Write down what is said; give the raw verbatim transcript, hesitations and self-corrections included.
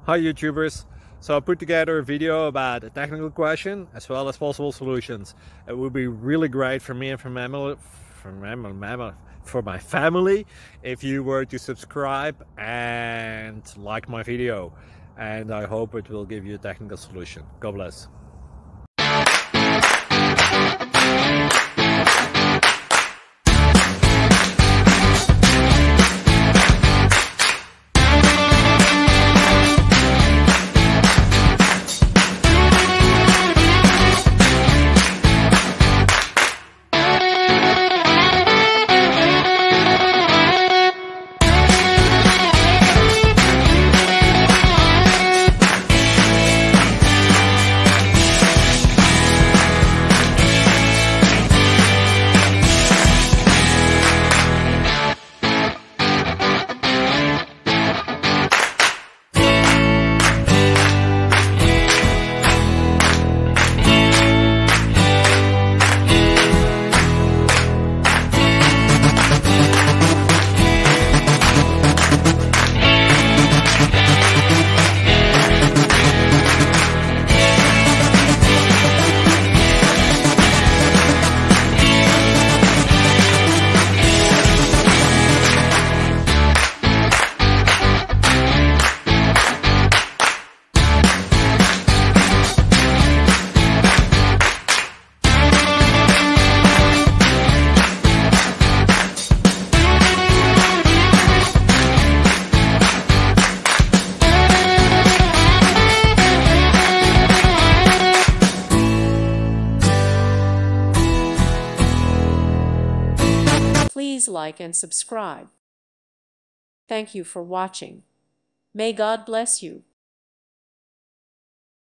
Hi YouTubers! So I put together a video about a technical question as well as possible solutions. It would be really great for me and for my, for my, for my family if you were to subscribe and like my video. And I hope it will give you a technical solution. God bless. Please like and subscribe. Thank you for watching. May God bless you.